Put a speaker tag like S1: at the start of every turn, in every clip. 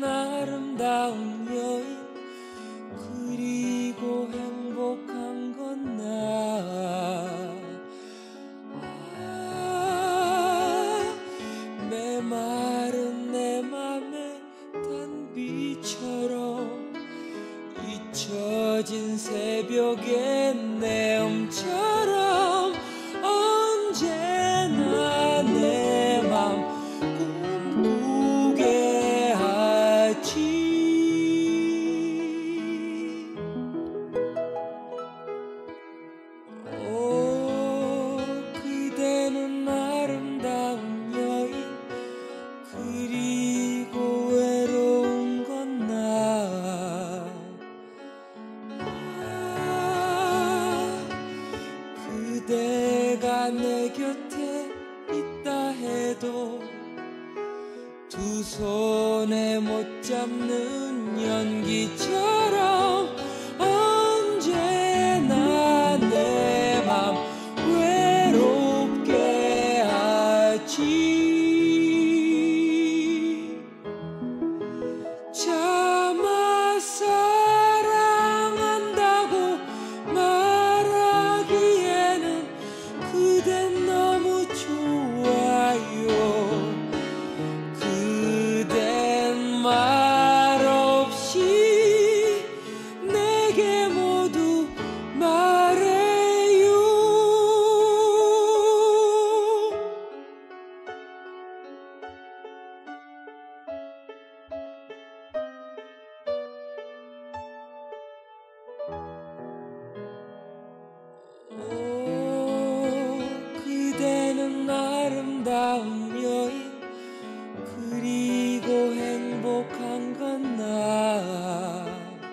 S1: 아름다운 여인 그리고 행복한 건 나. 메마른 내 맘에 단비처럼 잊혀진 새벽의 내음처럼 언제나 내 맘 꿈꾸게 하지. 오, 그대는 아름다운 여인 그리고 외로운 건 나. 그대가 내 곁에 있다 해도 두 손에 못 잡는 연기처럼 언제나 내 맘 외롭게 하지. 차마 사랑한다고 말하기에는 그댄 너무 좋아요. 그댄 말없이 내게 모두 말해요. 오, 그대는 아름다운 여인 그리고 행복한 건 나.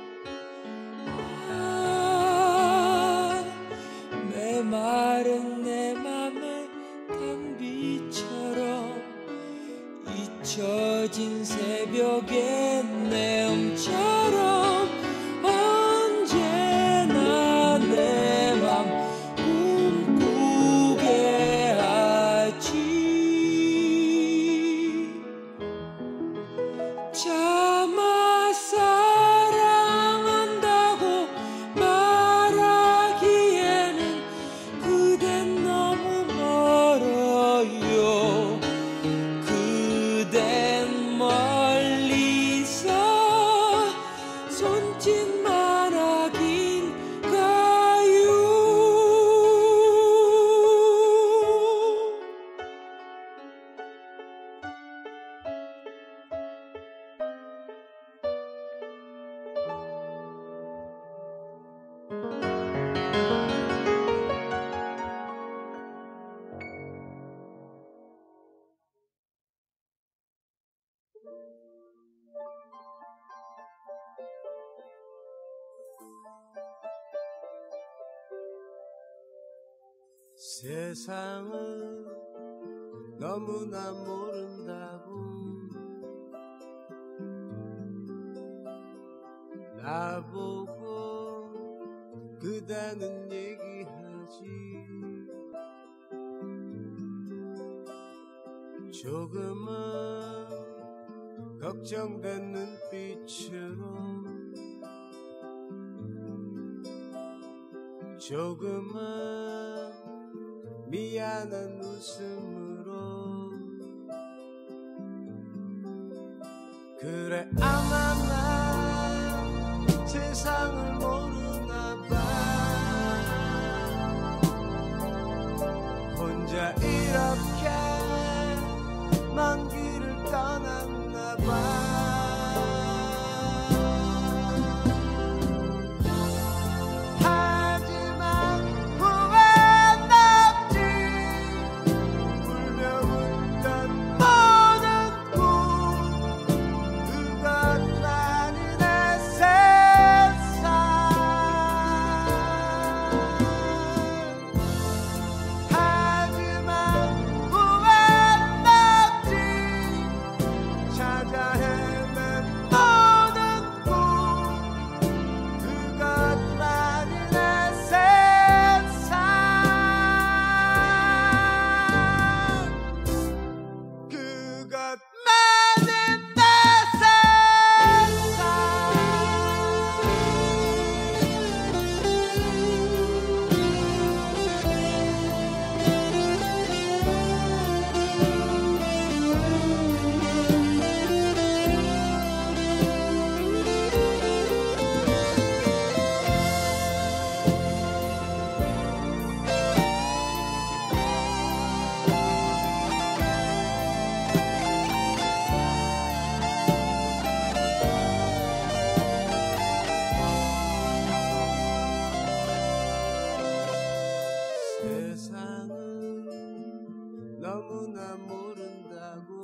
S1: 메마른 내 맘에 단비처럼 잊혀진 새벽의 내음처럼 언제나 내 맘 꿈꾸게 하지. 차마 사랑한다고 말하기에는 그댄 너무 멀어요. 그댄 멀리서 손짓만 하긴 가요.
S2: 세상을 너무나 모른다고 나보고 그다는 얘기하지. 조금은 걱정된 눈빛으로 조금은 미안한 웃음으로 그래 아마 난 세상을 모르나 봐. 혼자 이렇게 먼 길을 떠났나 봐. 울며 웃던 모든 꿈 그것 세상은 너무나 모른다고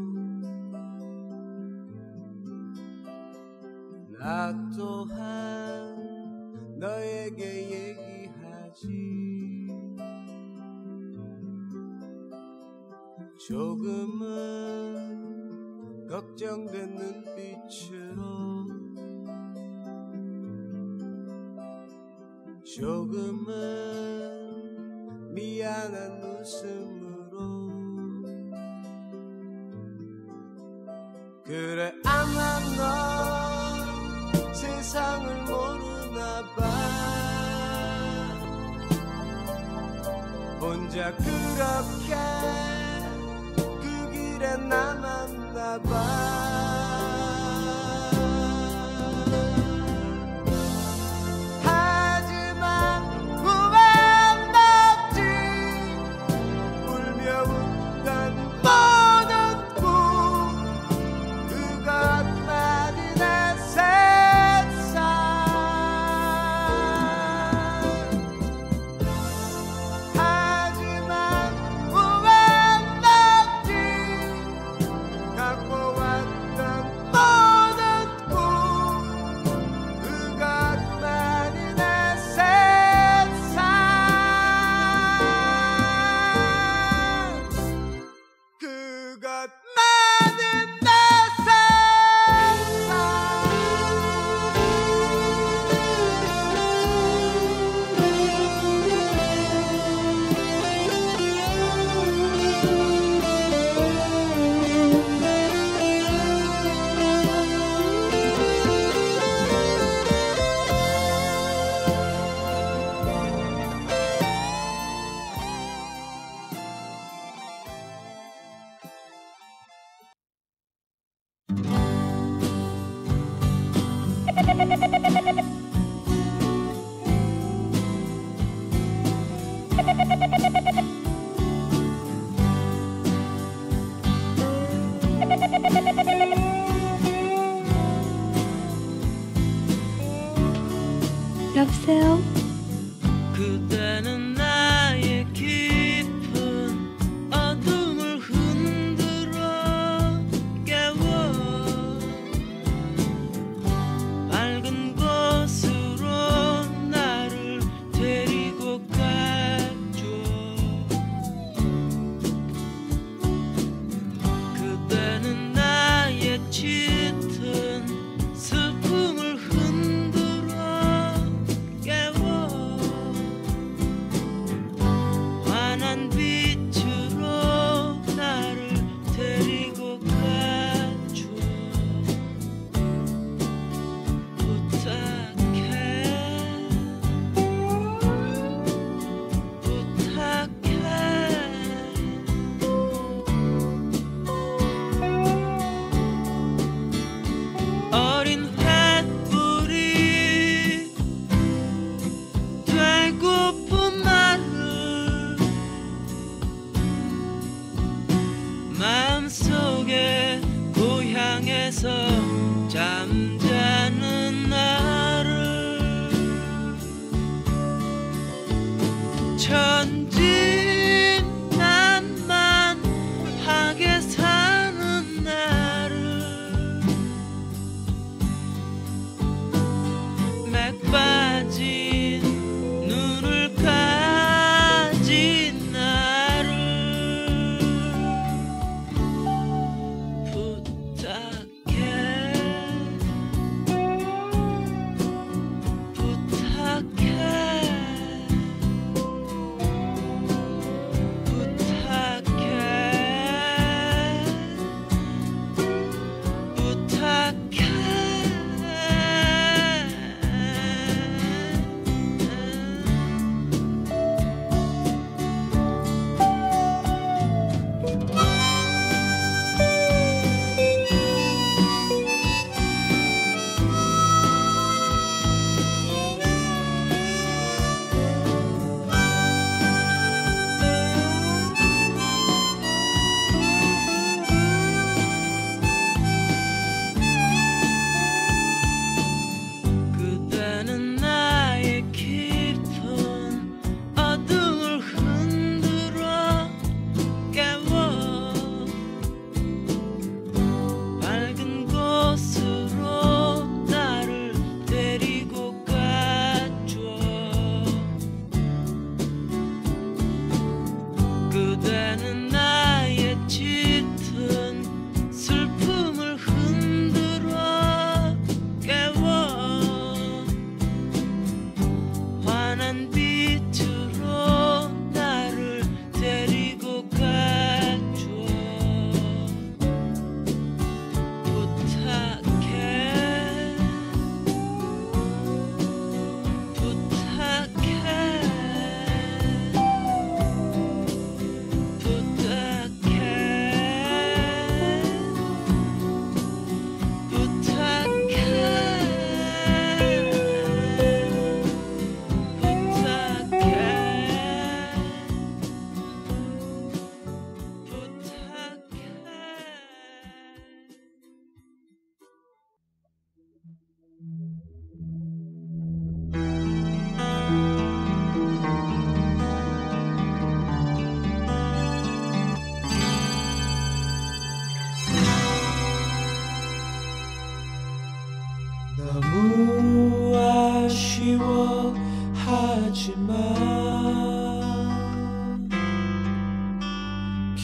S2: 나 또한 너에게 얘기하지 조금은 걱정된 눈빛으로 조금은 미안한 웃음으로 그래 아마 넌 세상을 모르나 봐 혼자 그렇게 그 길에 남았나 봐
S3: 여보세요?
S1: 그대는 나의 깊은 어둠을 흔들어 깨워 밝은 곳으로 나를 데리고 가줘 그대는 나의 짙은 슬픔을 흔들어 깨워 환한 빛으로 나를 데리고 가줘 부탁해 어린 횃불이 되고픈 나를 마음속에 고향에서 잠자는 나를 천진난만하게 사는 나를 맥 빠진 눈을 가진 나를 부탁해 부탁해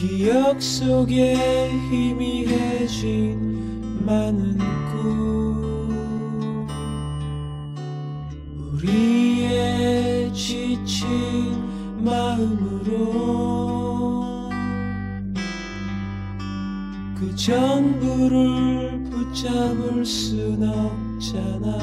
S2: 기억 속에 희미해진 많은 꿈 우리의 지친 마음으로 그 전부를 붙잡을 순 없잖아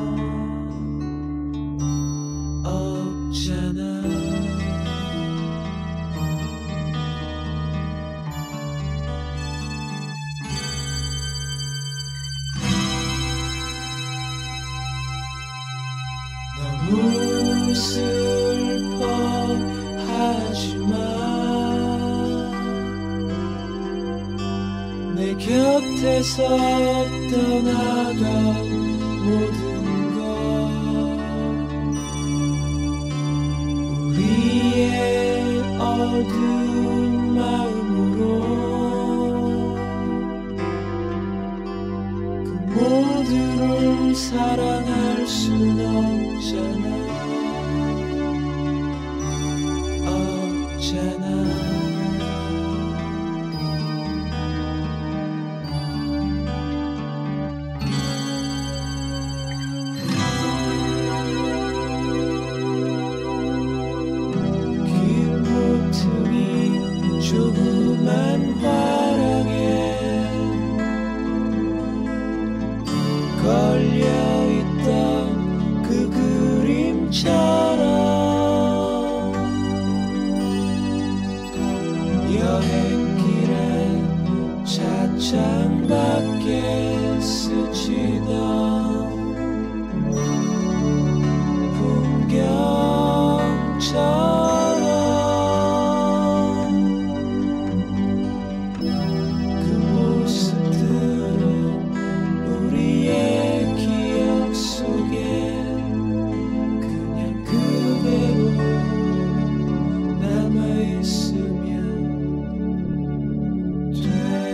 S2: 너무 슬퍼하지마 내 곁에서 떠나간 모든 것 우리의 어두운 마음으로 그 모두를 사랑할 순 없잖아 길모퉁이 조그만 화랑에 걸려있던 그 그림처럼 여행길에 차창밖에 스치던 풍경처럼 그 모습들은 우리의 기억 속에 그냥 그대로 남아있으면 돼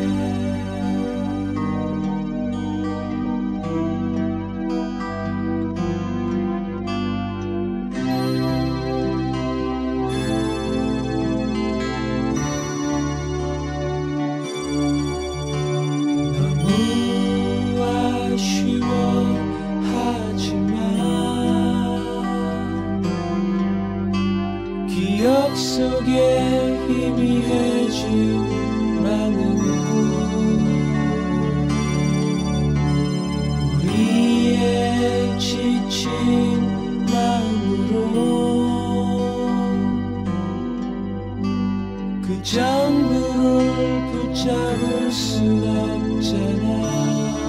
S2: 너무 아쉬워하지마 기억 속에 희미해진 많은 꿈 우리의 지친 마음으로 그 전부를 붙잡을 순 없잖아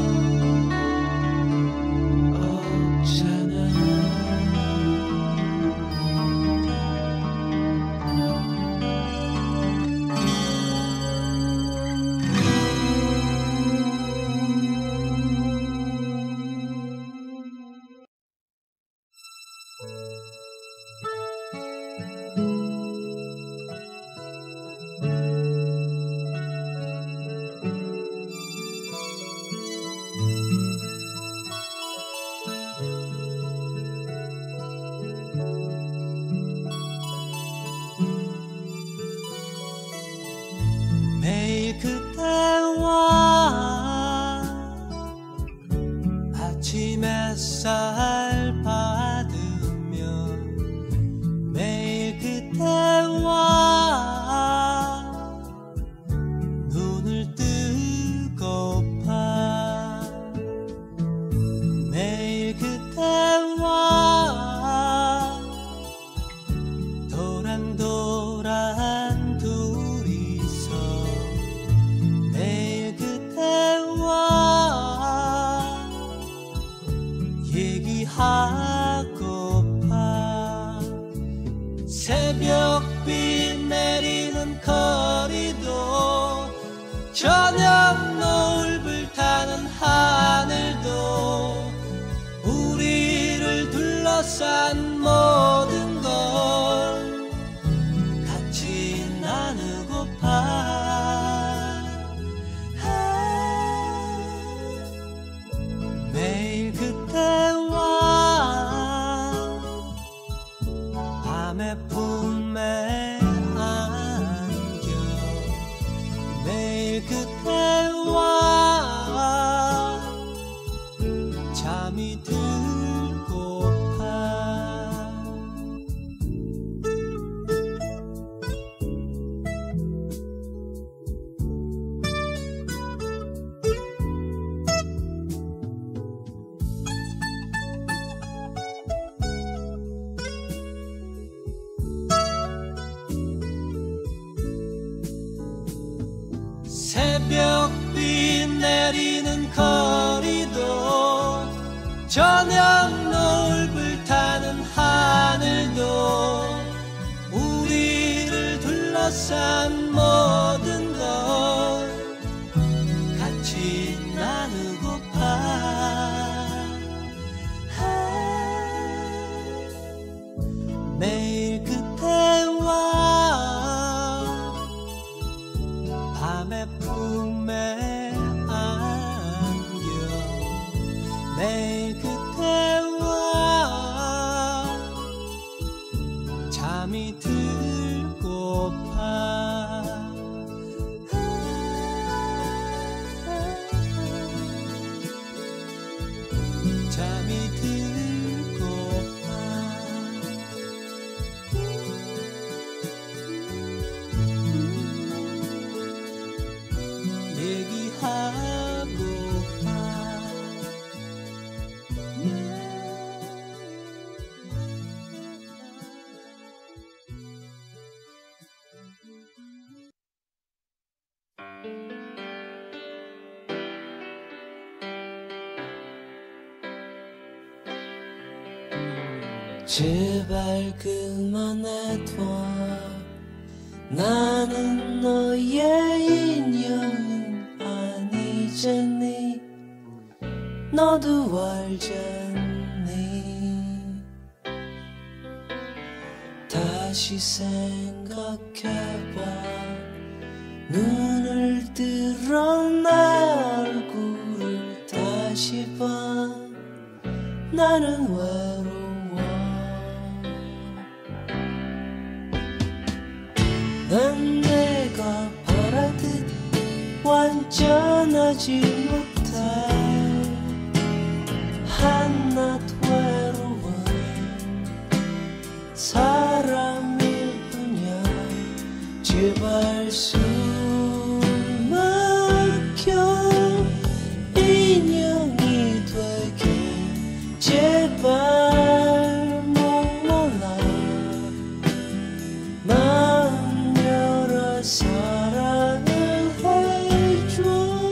S2: 매일 그때와 아침 햇살 받으며 매일 그때와 눈을 뜨고파 매일 그때와 도란도란 둘이서 매일 그때와 얘기하고파 새벽비 내리는 거리도 저녁 노을불 타는 하늘도 우리를 둘러싼 모든 걸 같이 나누고파 매일 그때와 밤의 품에 안겨 매일 그대와 잠이 들고파 새벽비 내리는 거리도 저녁 노을불 타는 하늘도 우리를 둘러싼 모든 것 같이 나누고파 매일 그대와 밤의 품에 안겨 매일 그대와 잠이 들고파 잠이 들고파
S4: 제발 그만해둬 나는 너의 인형은 아니잖니 너도 알잖니 다시 생각해봐 눈을 들어 내 얼굴을 다시 봐 나는 외로워 난 내가 바라듯 완전하지 못해 한낱 외로운 사람일 뿐이야 제발 숨 막혀 인형이 되게 제발 목말라 마음 열어 사랑을 해줘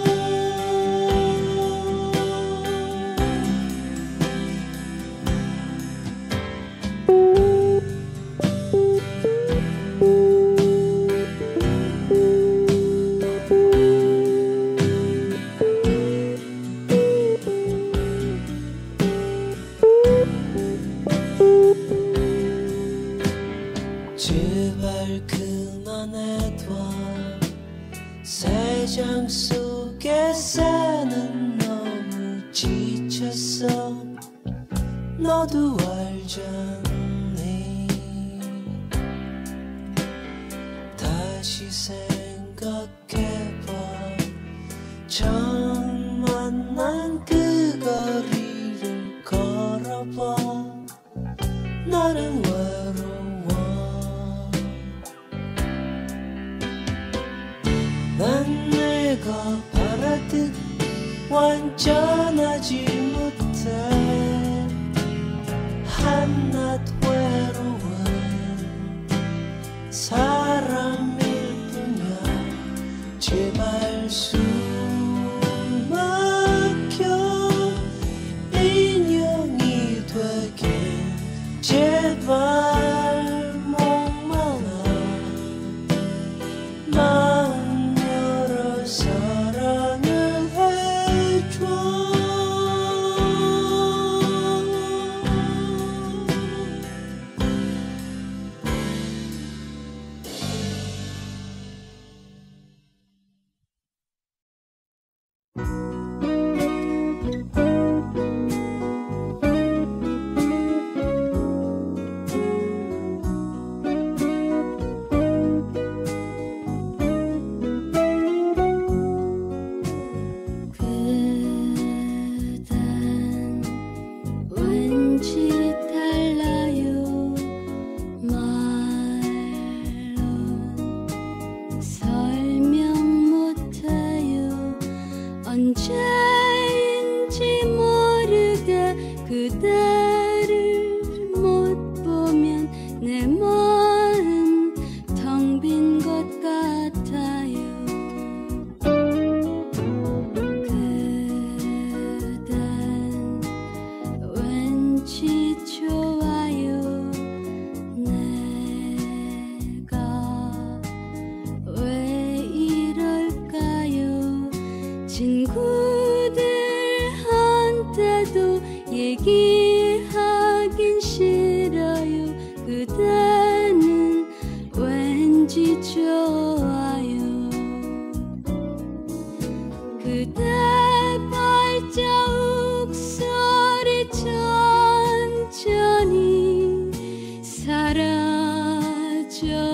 S4: 제발 그만해둬 세상 속에 사는 너무 지쳤어 너도 알잖니 다시 생각해봐 처음 만난 그 거리를 걸어봐 나는 외로워 난 내가 바라듯 완전하지 못해 한낱 외로운 사람일 뿐이야 제발 숨 막혀 인형이 되게 제발 목말라 마음 열어 사랑을 해줘
S3: 왠지 좋아요. 그대 발자국 소리 천천히 사라져